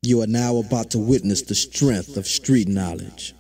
You are now about to witness the strength of street knowledge.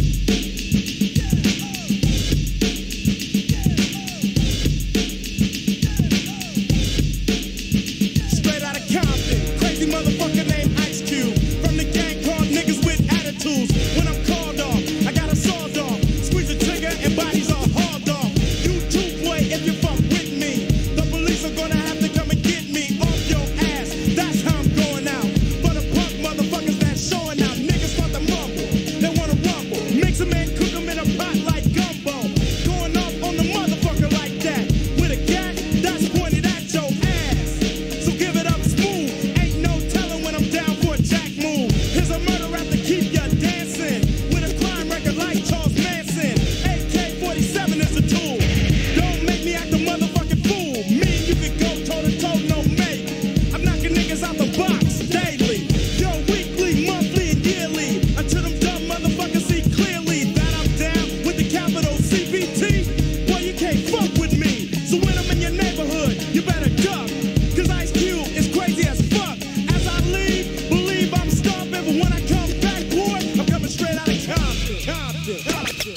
Straight out of Compton, crazy motherfucker named Ice Cube. From the gang called Niggas with Attitudes. When I'm called off, I got a sawed off. Squeeze the trigger and bodies are hauled off. You too, boy, if you fuck with me. The police are gonna have to come and get me off your ass. That's how I'm going out. For the punk motherfuckers that's showing out. Niggas want to mumble, they wanna rumble. Mix 'em and cook 'em in a pot like gumbo. Going off on the motherfucker like that. With a gat that's pointed at your ass. So give it up smooth. Ain't no telling when I'm down for a jack move. Here's a murder rap to keep ya dancing. With a crime record like Charles Manson. AK-47 is a tool. Don't make me act a motherfucking fool. Me and you can go toe to toe, no mate. I'm knocking niggas out the box daily. Yo, weekly, monthly, and yearly. Until them dumb motherfuckers see clearly that I'm down with the capital CBT. Boy, you can't fuck with me. So when I'm in your neighborhood, you better duck. Cause Ice Cube is crazy as fuck. As I leave, believe I'm stomping. But when I come back, boy, I'm coming straight out of Compton.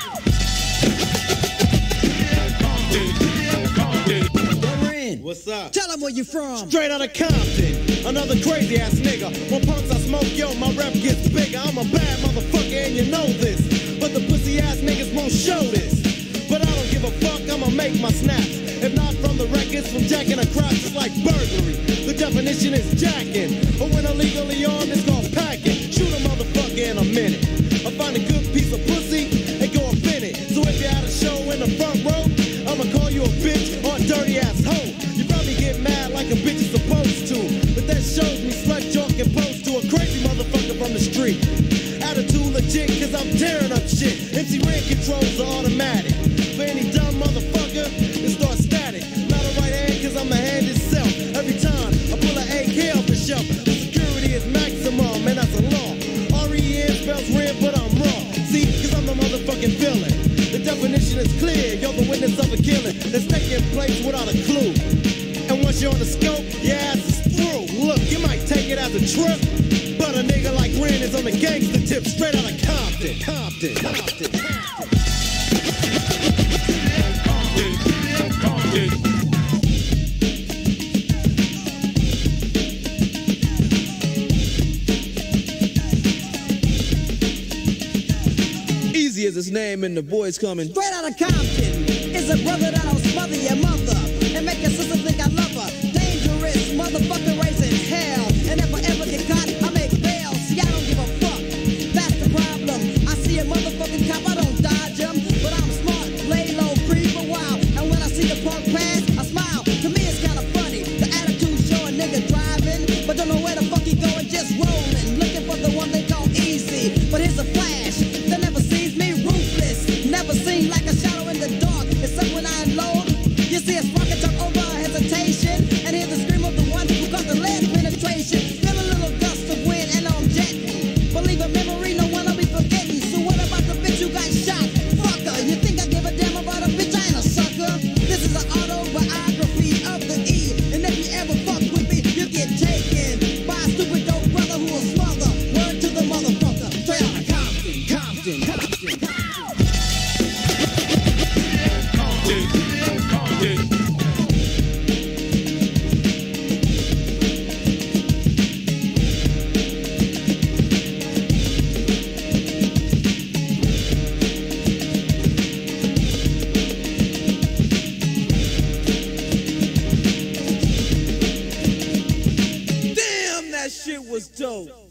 What's up? Tell them where you from. Straight out of Compton, another crazy ass nigga. When punks I smoke, yo, my rep gets bigger. I'm a bad motherfucker and you know this. But the pussy ass niggas won't show this. But I don't give a fuck, I'ma make my snaps. If not from the records, from jacking a crop, it's like burglary. The definition is jacking. But when illegally armed, it's called packing. Shoot a motherfucker in a minute. I find a good piece of pussy and go up in it. So if you had a show in the front row, I'ma call you a bitch or a dirty ass hoe. You probably get mad like a bitch is supposed to. But that shows me slut joke and pose to a crazy motherfucker from the street. Attitude legit cause I'm tearing up shit. MC Ren controls the automatic. For any dumb motherfucker, it starts static. Not a right hand cause I'm the hand itself. Every time I pull an AK off the shelf, the security is maximum and that's a law. R-E-N spells red but I'm raw. See, cause I'm the motherfucking villain. The definition is clear, you're the witness of a killing that's taking place without a clue. And once you're on the scope, your ass is through. Look, you might take it as a trip, but a nigga like Ren is on the gangster tip, straight out of Compton. Compton. Compton. Easy as his name and the boys coming. Straight out of Compton is a brother that'll smother your mother and make your sister think I love her. Dangerous motherfucker raising hell. And if I ever get caught, I make bail. See, I don't give a fuck. That's the problem. I see a motherfucking cop, I don't dodge him. But I'm smart, lay low, creep a while. And when I see the punk pass, I smile. To me, it's kinda funny. The attitude show a nigga driving, but don't know where the fuck he going, just rolling. Looking for the one they call easy. But here's a flash that never sees me, ruthless. Never seen like a shadow in the dark. Except when I unload. You see a spark and talk over hesitation. And hear the scream of the one who got the lead penetration. Feel a little gust of wind and I'm jetting. Believe a memory, no one will be forgetting. So what about the bitch who got shot? Fucker, you think I give a damn about a bitch? I ain't a sucker. This is an autobiography of the E. And if you ever fuck with me, you get taken by a stupid dope brother who will smother. Word to the motherfucker. Straight out of Compton, Compton, Compton, Compton. Damn, that shit was dope.